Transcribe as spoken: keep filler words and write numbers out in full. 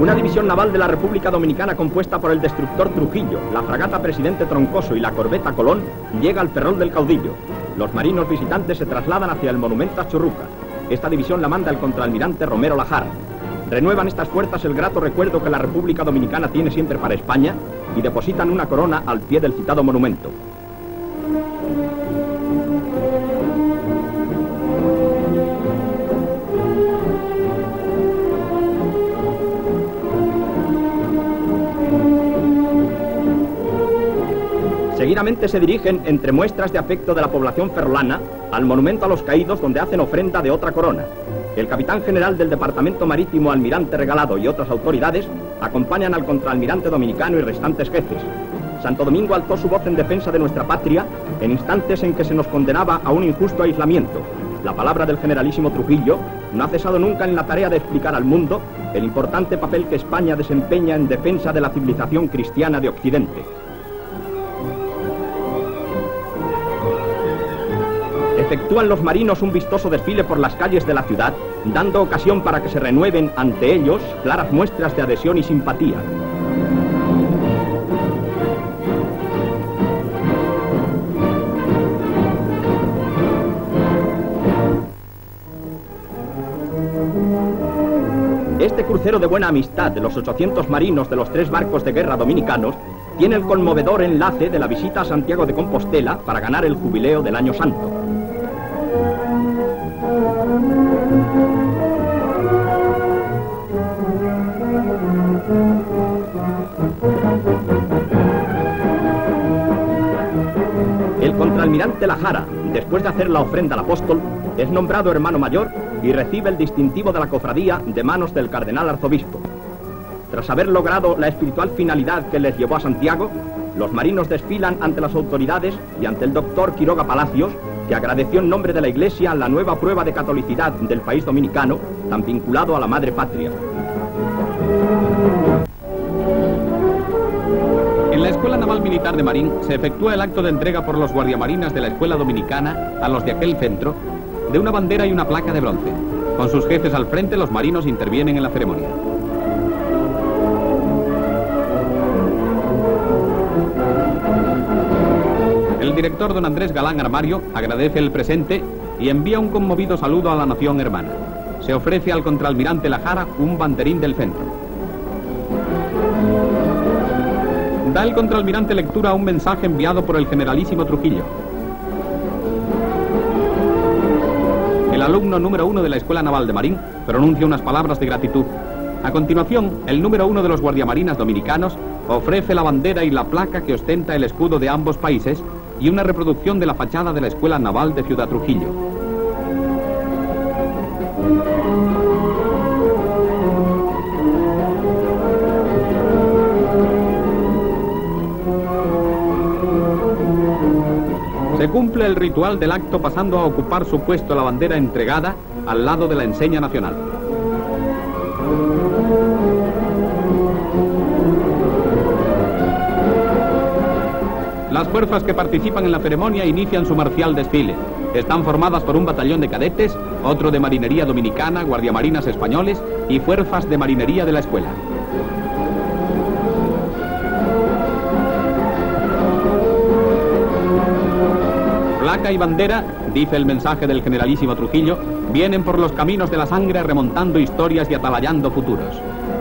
Una división naval de la República Dominicana compuesta por el destructor Trujillo, la fragata Presidente Troncoso y la corbeta Colón llega al Ferrol del Caudillo. Los marinos visitantes se trasladan hacia el monumento a Churruca. Esta división la manda el contraalmirante Romero Lajara. Renuevan estas fuerzas el grato recuerdo que la República Dominicana tiene siempre para España y depositan una corona al pie del citado monumento. Seguidamente se dirigen, entre muestras de afecto de la población ferrolana, al monumento a los caídos, donde hacen ofrenda de otra corona. El capitán general del Departamento Marítimo, almirante Regalado, y otras autoridades acompañan al contraalmirante dominicano y restantes jefes. Santo Domingo alzó su voz en defensa de nuestra patria en instantes en que se nos condenaba a un injusto aislamiento. La palabra del generalísimo Trujillo no ha cesado nunca en la tarea de explicar al mundo el importante papel que España desempeña en defensa de la civilización cristiana de Occidente. Efectúan los marinos un vistoso desfile por las calles de la ciudad, dando ocasión para que se renueven ante ellos claras muestras de adhesión y simpatía. Este crucero de buena amistad de los ochocientos marinos de los tres barcos de guerra dominicanos tiene el conmovedor enlace de la visita a Santiago de Compostela para ganar el jubileo del Año Santo. El contraalmirante Lajara, después de hacer la ofrenda al apóstol, es nombrado hermano mayor y recibe el distintivo de la cofradía de manos del cardenal arzobispo. Tras haber logrado la espiritual finalidad que les llevó a Santiago, los marinos desfilan ante las autoridades y ante el doctor Quiroga Palacios, que agradeció en nombre de la Iglesia la nueva prueba de catolicidad del país dominicano, tan vinculado a la madre patria. En la Escuela Naval Militar de Marín se efectúa el acto de entrega por los guardiamarinas de la Escuela Dominicana a los de aquel centro de una bandera y una placa de bronce. Con sus jefes al frente, los marinos intervienen en la ceremonia. El director don Andrés Galán Armario agradece el presente y envía un conmovido saludo a la nación hermana. Se ofrece al contraalmirante Lajara un banderín del centro. Da el contraalmirante lectura a un mensaje enviado por el generalísimo Trujillo. El alumno número uno de la Escuela Naval de Marín pronuncia unas palabras de gratitud. A continuación, el número uno de los guardiamarinas dominicanos ofrece la bandera y la placa que ostenta el escudo de ambos países y una reproducción de la fachada de la Escuela Naval de Ciudad Trujillo. Se cumple el ritual del acto pasando a ocupar su puesto la bandera entregada al lado de la enseña nacional. Las fuerzas que participan en la ceremonia inician su marcial desfile. Están formadas por un batallón de cadetes, otro de marinería dominicana, guardiamarinas españoles y fuerzas de marinería de la escuela. Placa y bandera, dice el mensaje del generalísimo Trujillo, vienen por los caminos de la sangre remontando historias y atalayando futuros.